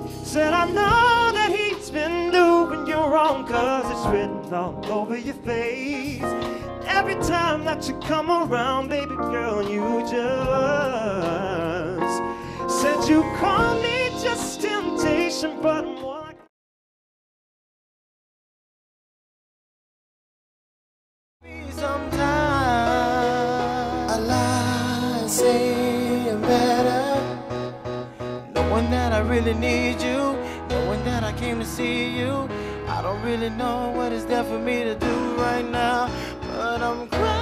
Said I know that he's been doing you wrong, 'cause it's written all over your face. Every time that you come around, baby girl, you just said you call me just temptation, but more like sometimes I lie and say I'm better, knowing that I really need you, knowing that I came to see you. I don't really know what is there for me to do right now, but I'm crying.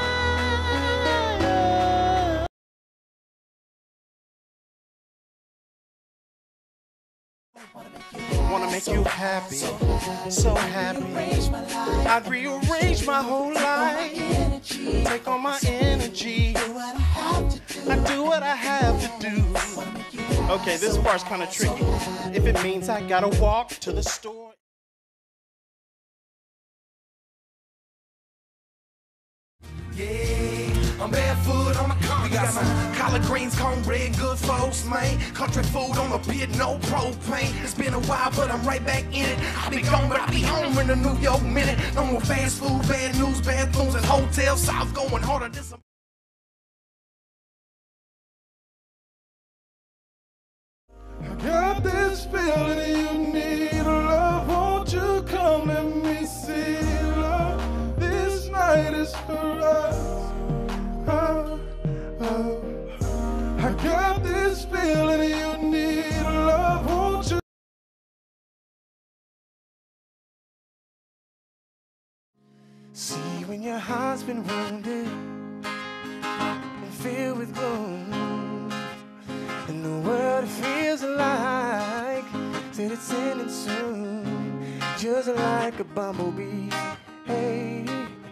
Wanna make you happy, so happy. I'd rearrange my whole life, take all my energy. I do what I have to do. Okay, this part's kind of tricky. If it means I gotta walk to the store. Yeah, I'm barefoot on my car. We got some collard greens, cornbread, good folks, man. Country food on the pit, no propane. It's been a while, but I'm right back in it. I'll be gone, but I'll be home in a New York minute. No more fast food, bad news, bathrooms, and hotels. South going harder than some. I got this feeling you need love. Won't you come let me see love? This night is for us. I got this feeling you need love. Won't you? See, when your heart's been wounded and filled with gloom, and the world feels like that it's ending soon, just like a bumblebee. Hey.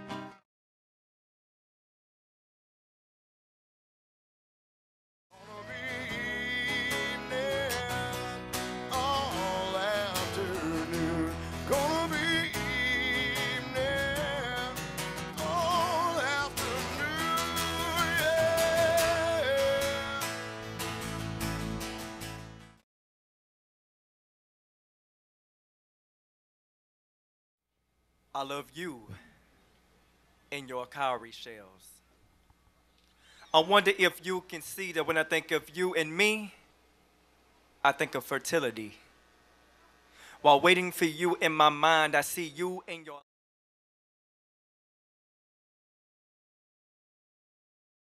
I love you in your cowrie shells. I wonder if you can see that when I think of you and me, I think of fertility. While waiting for you in my mind, I see you in your